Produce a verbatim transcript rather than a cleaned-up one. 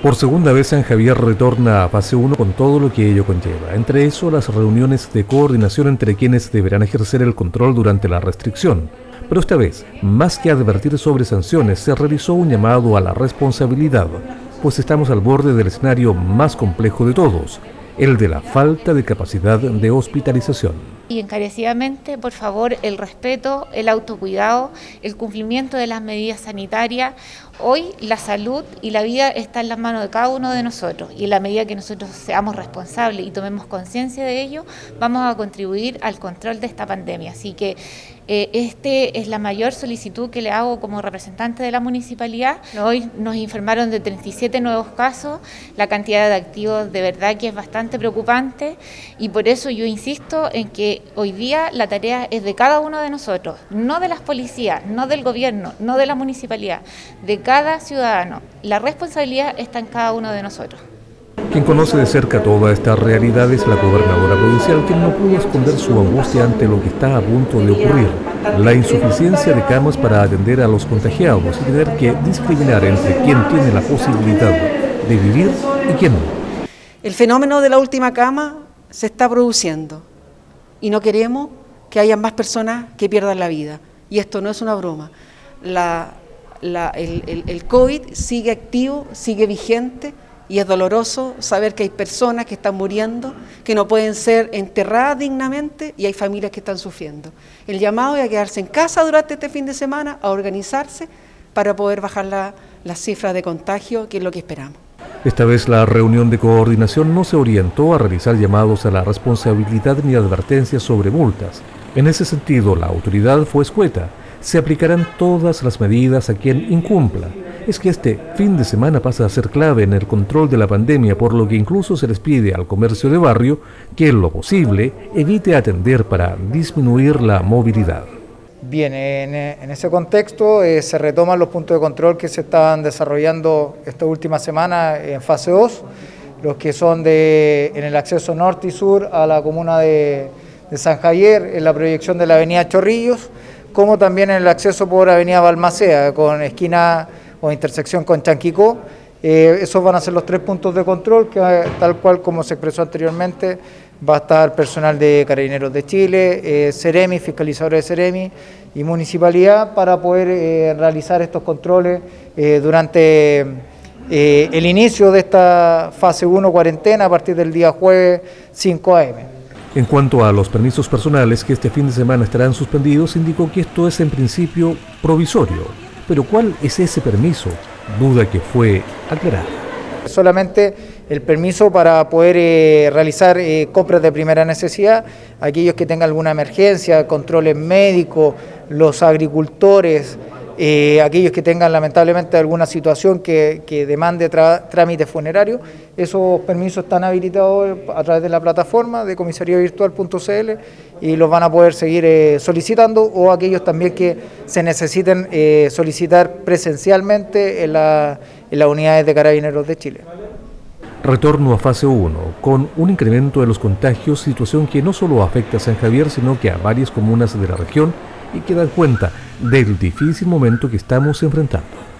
Por segunda vez San Javier retorna a fase uno con todo lo que ello conlleva, entre eso las reuniones de coordinación entre quienes deberán ejercer el control durante la restricción. Pero esta vez, más que advertir sobre sanciones, se realizó un llamado a la responsabilidad, pues estamos al borde del escenario más complejo de todos, el de la falta de capacidad de hospitalización. Y encarecidamente, por favor, el respeto, el autocuidado, el cumplimiento de las medidas sanitarias. Hoy la salud y la vida está en las manos de cada uno de nosotros y en la medida que nosotros seamos responsables y tomemos conciencia de ello, vamos a contribuir al control de esta pandemia. Así que eh, este es la mayor solicitud que le hago como representante de la municipalidad. Hoy nos informaron de treinta y siete nuevos casos, la cantidad de activos de verdad que es bastante preocupante y por eso yo insisto en que hoy día la tarea es de cada uno de nosotros, no de las policías, no del gobierno, no de la municipalidad, de cada ciudadano. La responsabilidad está en cada uno de nosotros. Quien conoce de cerca toda esta realidad es la gobernadora provincial, quien no pudo esconder su angustia ante lo que está a punto de ocurrir, la insuficiencia de camas para atender a los contagiados y tener que discriminar entre quien tiene la posibilidad de vivir y quien no. El fenómeno de la última cama se está produciendo y no queremos que haya más personas que pierdan la vida. Y esto no es una broma. La, la, el, el, el COVID sigue activo, sigue vigente y es doloroso saber que hay personas que están muriendo, que no pueden ser enterradas dignamente y hay familias que están sufriendo. El llamado es a quedarse en casa durante este fin de semana, a organizarse para poder bajar la, las cifras de contagio, que es lo que esperamos. Esta vez la reunión de coordinación no se orientó a realizar llamados a la responsabilidad ni advertencias sobre multas. En ese sentido, la autoridad fue escueta. Se aplicarán todas las medidas a quien incumpla. Es que este fin de semana pasa a ser clave en el control de la pandemia, por lo que incluso se les pide al comercio de barrio que en lo posible evite atender para disminuir la movilidad. Bien, en, en ese contexto eh, se retoman los puntos de control que se estaban desarrollando esta última semana en fase dos, los que son de, en el acceso norte y sur a la comuna de, de San Javier, en la proyección de la avenida Chorrillos, como también en el acceso por avenida Balmaceda, con esquina o intersección con Chanquicó. Eh, esos van a ser los tres puntos de control, que tal cual como se expresó anteriormente, va a estar personal de Carabineros de Chile, eh, Ceremi, fiscalizadores de Ceremi y Municipalidad para poder eh, realizar estos controles eh, durante eh, el inicio de esta fase uno cuarentena a partir del día jueves cinco a eme. En cuanto a los permisos personales que este fin de semana estarán suspendidos, indicó que esto es en principio provisorio. Pero ¿cuál es ese permiso? Duda que fue aclarada. Solamente el permiso para poder eh, realizar eh, compras de primera necesidad, aquellos que tengan alguna emergencia, controles médicos, los agricultores, eh, aquellos que tengan lamentablemente alguna situación que, que demande trámites funerarios, esos permisos están habilitados a través de la plataforma de comisaría virtual punto c l y los van a poder seguir eh, solicitando, o aquellos también que se necesiten eh, solicitar presencialmente en, la, en las unidades de Carabineros de Chile. Retorno a fase uno, con un incremento de los contagios, situación que no solo afecta a San Javier, sino que a varias comunas de la región y que dan cuenta del difícil momento que estamos enfrentando.